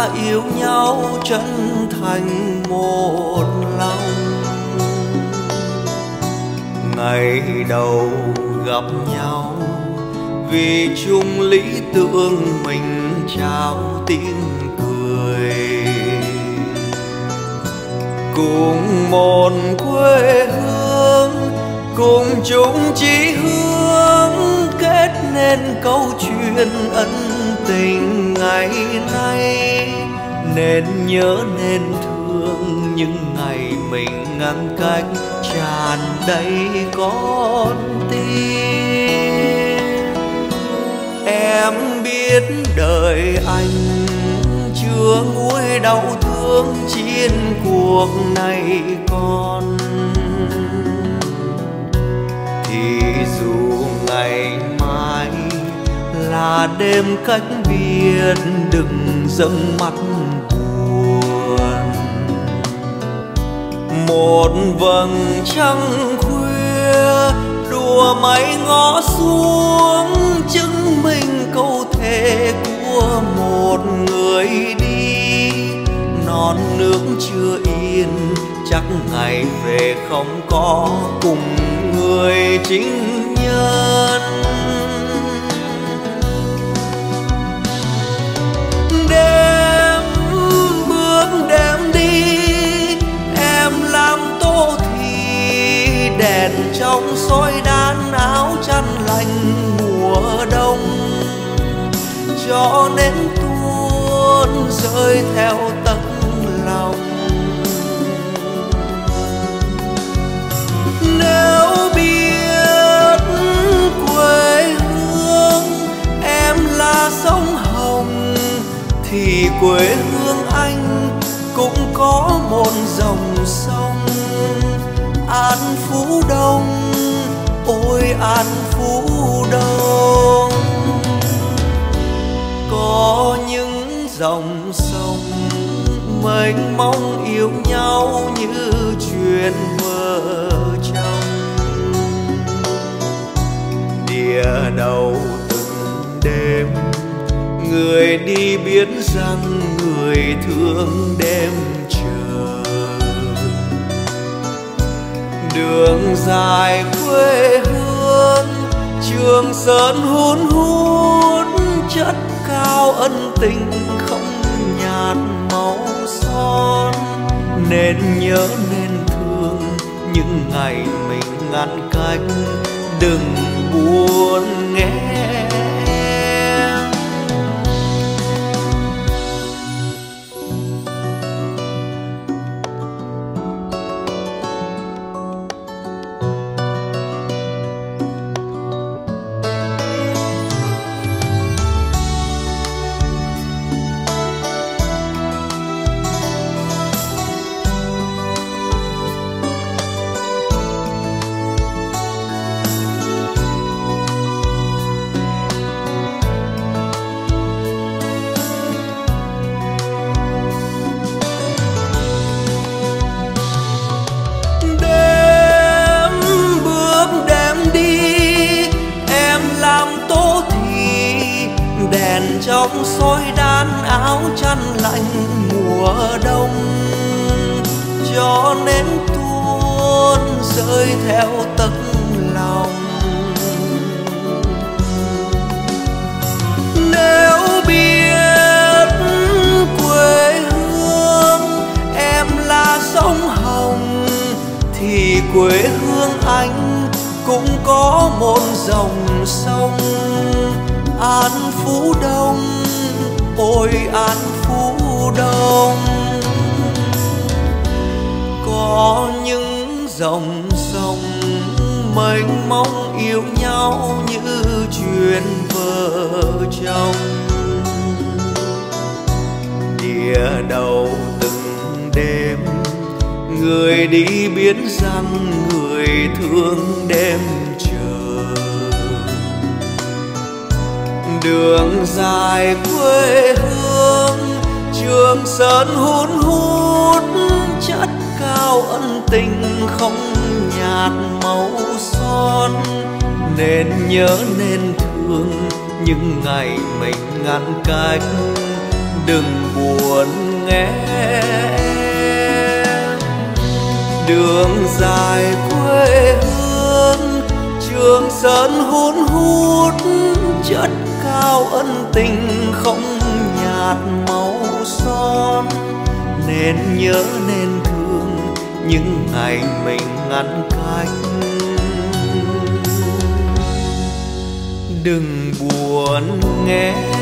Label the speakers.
Speaker 1: yêu nhau chân thành một lòng. Ngày đầu gặp nhau vì chung lý tưởng mình trao tiếng cười, cùng một quê hương cùng chung chí hướng, kết nên câu chuyện ân tình ngày nay. Nên nhớ nên thương những ngày mình ngăn cách tràn đầy con tim. Em biết đời anh chưa nguôi đau thương trên cuộc này con, thì dù ngày mai là đêm cách biệt đừng dâng mắt buồn. Một vầng trăng khuya đùa mây ngó xuống, chứng minh câu thề của một người đi. Non nước chưa yên chắc ngày về không có cùng người chính nhân. Đêm bước đêm đi em làm tô thì đèn trong soi đan áo chăn lạnh mùa đông, cho nên tuôn rơi theo tấc lòng. Nếu biết quê hương em là sông Hồng, thì quê hương anh cũng có một dòng sông An Phú Đông. Ôi An Phú Đông, có những dòng sông mênh mông yêu nhau như chuyện vợ chồng. Địa đầu từng đêm người đi biết rằng người thương đêm chờ. Đường dài quê hương Trường Sơn hun hút, chất cao ân tình không nhạt màu son. Nên nhớ nên thương những ngày mình ngăn cách đừng buồn nghe. Trong soi đan áo chăn lạnh mùa đông, cho nên tuôn rơi theo tấc lòng. Nếu biết quê hương em là sông Hồng, thì quê hương anh cũng có một dòng sông An Phú Đông. Ôi An Phú Đông, có những dòng sông mênh mông yêu nhau như chuyện vợ chồng. Địa đầu từng đêm người đi biết rằng người thương đêm chờ. Đường dài quê hương Trường Sơn hun hút, chất cao ân tình không nhạt màu son. Nên nhớ nên thương những ngày mình ngăn cách đừng buồn nghe. Đường dài quê hương Trường Sơn hun hút, chất cao ân tình không nhạt màu son. Nên nhớ nên thương những ngày mình ngăn cách. Đừng buồn nghe.